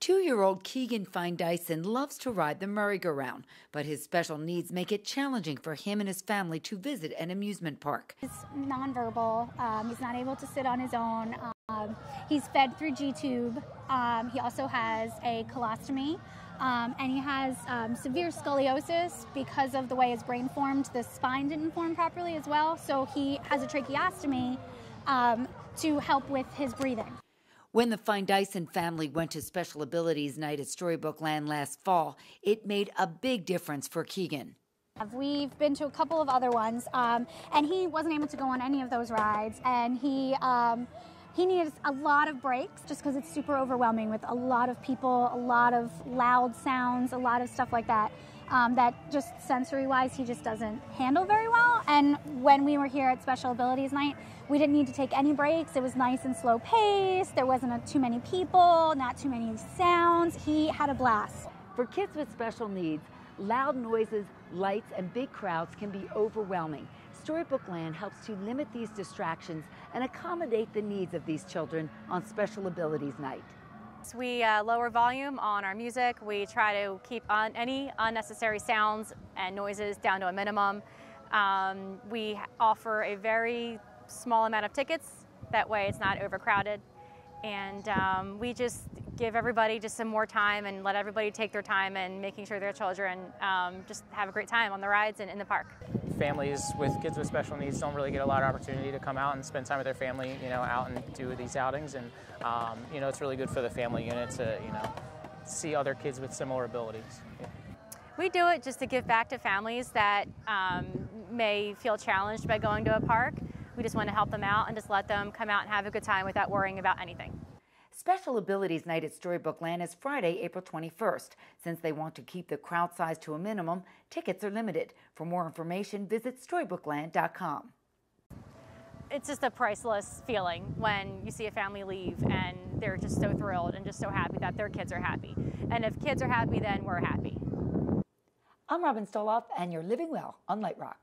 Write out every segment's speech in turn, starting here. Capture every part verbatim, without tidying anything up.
Two-year-old Keegan Fine Dyson loves to ride the merry-go-round, but his special needs make it challenging for him and his family to visit an amusement park. He's nonverbal. Um, he's not able to sit on his own. Um, he's fed through G-tube. Um, he also has a colostomy, um, and he has um, severe scoliosis because of the way his brain formed. The spine didn't form properly as well, so he has a tracheostomy um, to help with his breathing. When the Fine Dyson family went to Special Abilities Night at Storybookland last fall, it made a big difference for Keegan. We've been to a couple of other ones, um, and he wasn't able to go on any of those rides, and he um, he needs a lot of breaks just because it's super overwhelming with a lot of people, a lot of loud sounds, a lot of stuff like that. Um, that just sensory-wise he just doesn't handle very well. And when we were here at Special Abilities Night, we didn't need to take any breaks. It was nice and slow pace. There wasn't a, too many people, not too many sounds. He had a blast. For kids with special needs, loud noises, lights, and big crowds can be overwhelming. Storybookland helps to limit these distractions and accommodate the needs of these children on Special Abilities Night. We uh, lower volume on our music. We try to keep on any unnecessary sounds and noises down to a minimum. Um, we offer a very small amount of tickets. That way it's not overcrowded. And um, we just give everybody just some more time and let everybody take their time and making sure their children um, just have a great time on the rides and in the park. Families with kids with special needs don't really get a lot of opportunity to come out and spend time with their family, you know, out and do these outings. And, um, you know, it's really good for the family unit to, you know, see other kids with similar abilities. Yeah. We do it just to give back to families that um, may feel challenged by going to a park. We just want to help them out and just let them come out and have a good time without worrying about anything. Special Abilities Night at Storybookland is Friday, April twenty-first. Since they want to keep the crowd size to a minimum, tickets are limited. For more information, visit storybookland dot com. It's just a priceless feeling when you see a family leave and they're just so thrilled and just so happy that their kids are happy. And if kids are happy, then we're happy. I'm Robin Stoloff, and you're living well on Light Rock.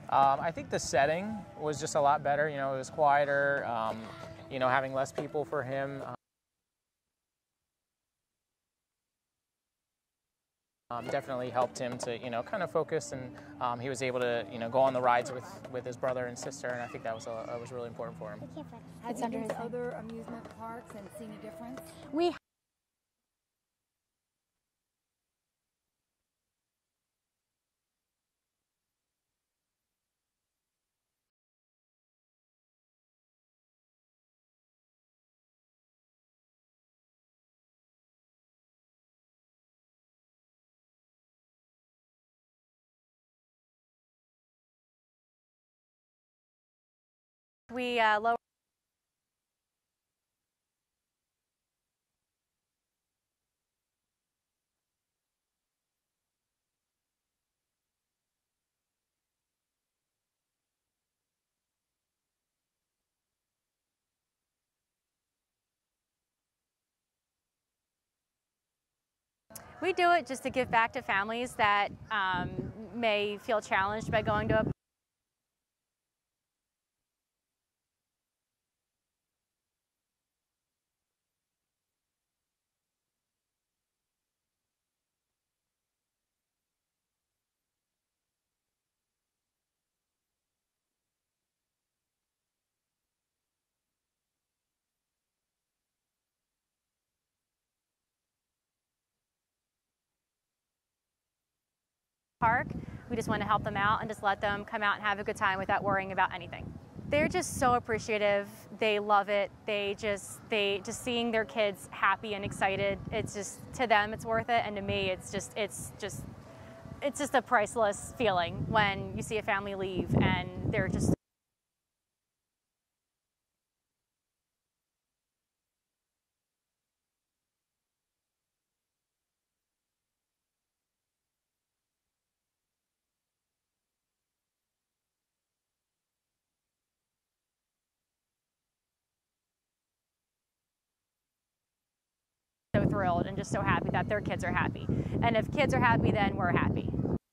Um, I think the setting was just a lot better. You know, it was quieter. Um, you know, having less people for him. Um, definitely helped him to, you know, kind of focus, and um, he was able to, you know, go on the rides with, with his brother and sister, and I think that was a, that was really important for him. Have you been to other amusement parks and seen a difference? We We uh, lower We do it just to give back to families that um, may feel challenged by going to a park. We just want to help them out and just let them come out and have a good time without worrying about anything. They're just so appreciative. They love it. They just, they just seeing their kids happy and excited. It's just, to them, it's worth it. And to me, it's just, it's just, it's just a priceless feeling when you see a family leave and they're just so thrilled and just so happy that their kids are happy. And if kids are happy, then we're happy.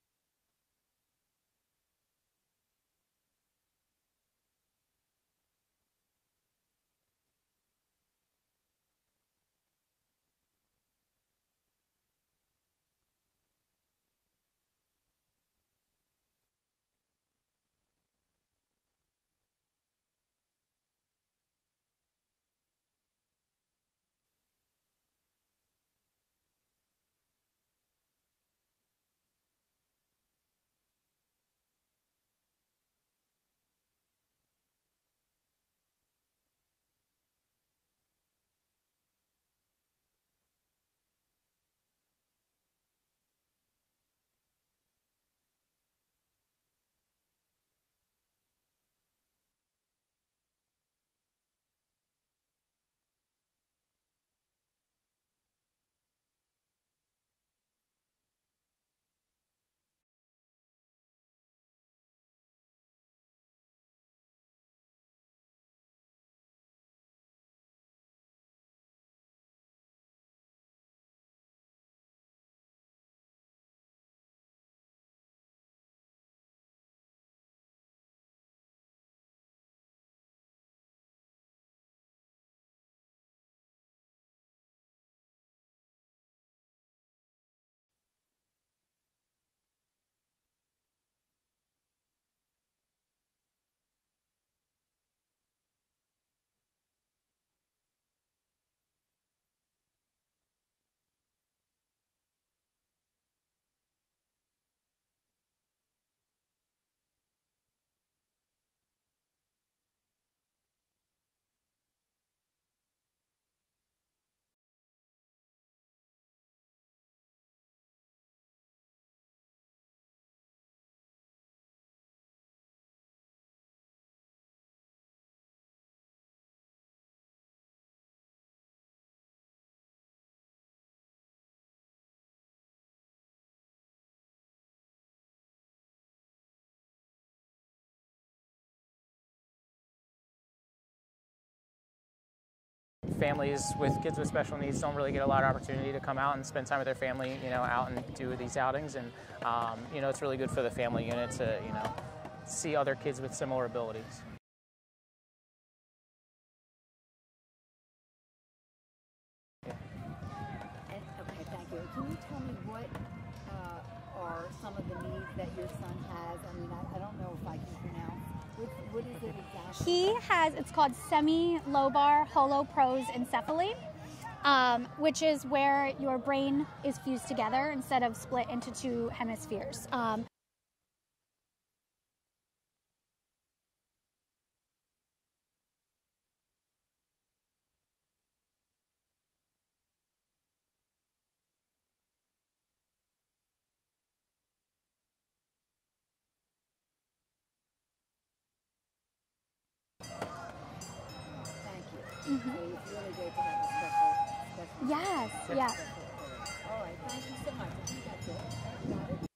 Families with kids with special needs don't really get a lot of opportunity to come out and spend time with their family, you know, out and do these outings, and um, you know, it's really good for the family unit to, you know, see other kids with similar abilities. And, okay, thank you. Can you tell me what uh, are some of the needs that your son has? I mean, I, I don't know if I can pronounce. What, what is it exactly? He has, it's called semi-lobar holoprosencephaly, um, which is where your brain is fused together instead of split into two hemispheres. Um, Thank you. Mm-hmm. So it's really great to have a special, special. yes, special yeah. special order. All right, thank you so much. I think that's it. Got it.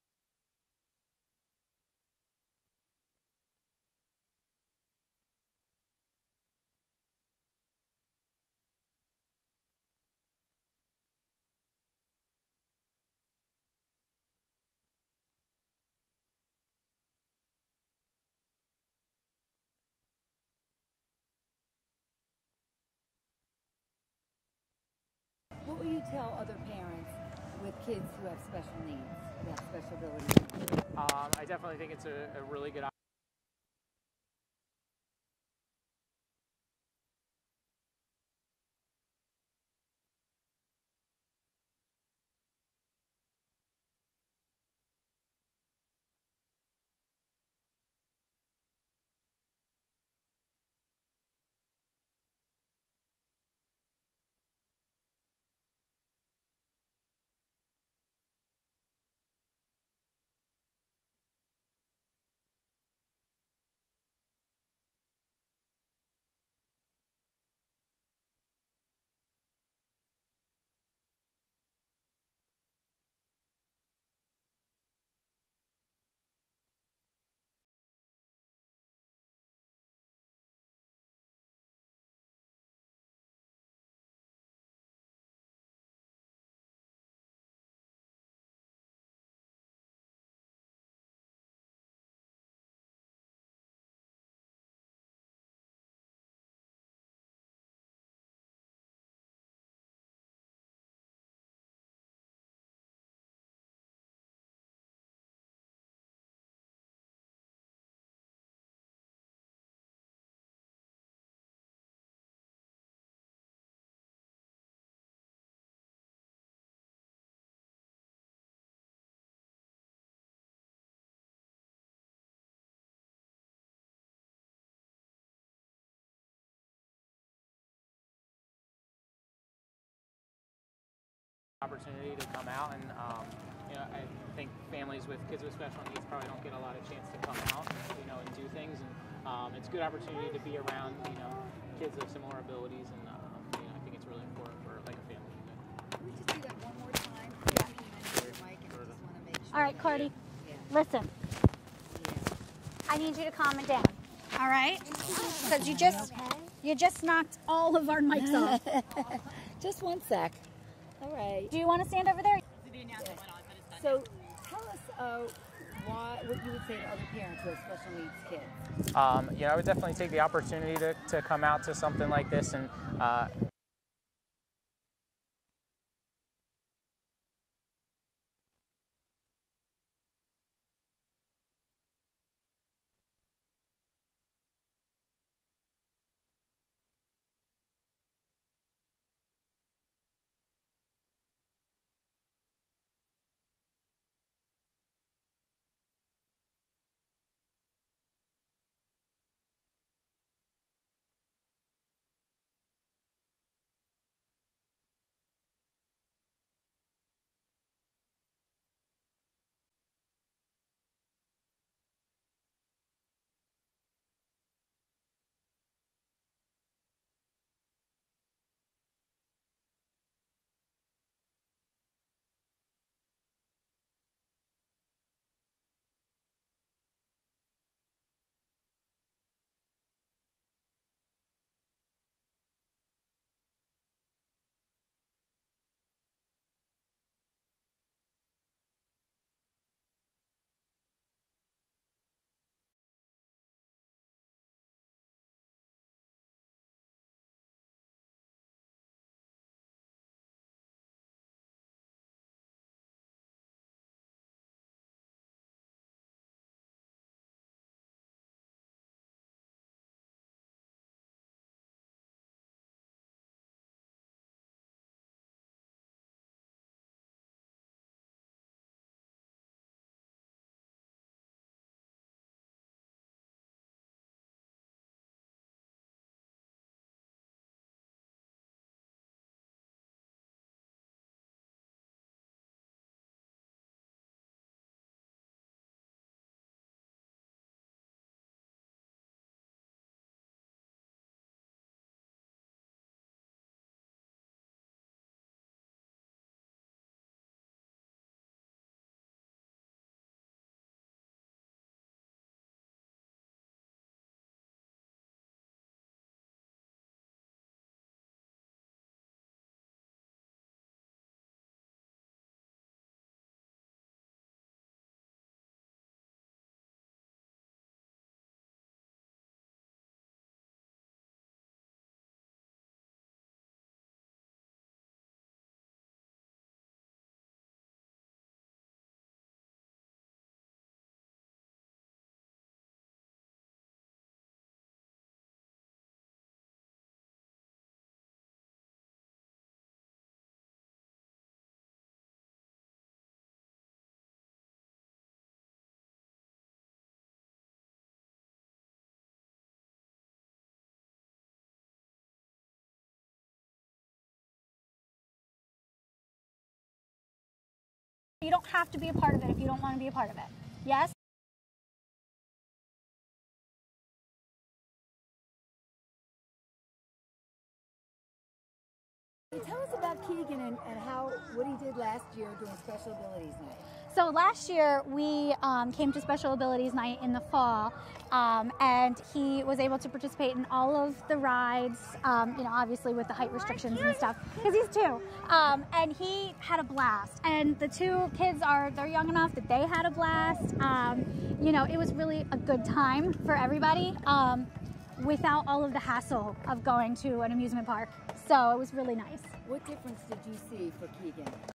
What will you tell other parents with kids who have special needs, who have special abilities? Um, I definitely think it's a, a really good opportunity to come out, and um, you know, I think families with kids with special needs probably don't get a lot of chance to come out, you know, and do things, and um, it's a good opportunity to be around, you know, kids of similar abilities, and um, you know, I think it's really important for like a family unit. Can we just do that one more time? Yeah. Your mic, and I just want to make sure. All right, Cardi, Yeah. listen. Yeah. I need you to calm it down. All right? Because you just you just knocked all of our mics off. Just one sec. All right. Do you want to stand over there? So tell us uh, why, what you would say to other parents who have special needs kids. Um, you know, I would definitely take the opportunity to, to come out to something like this, and uh, you don't have to be a part of it if you don't want to be a part of it. Yes? Tell us about Keegan and, and how what he did last year during Special Abilities Night. So last year we um, came to Special Abilities Night in the fall, um, and he was able to participate in all of the rides, um, you know, obviously with the height restrictions and stuff, because he's two. Um, and he had a blast. And the two kids are, they're young enough that they had a blast. Um, you know, it was really a good time for everybody um, without all of the hassle of going to an amusement park. So it was really nice. What difference did you see for Keegan?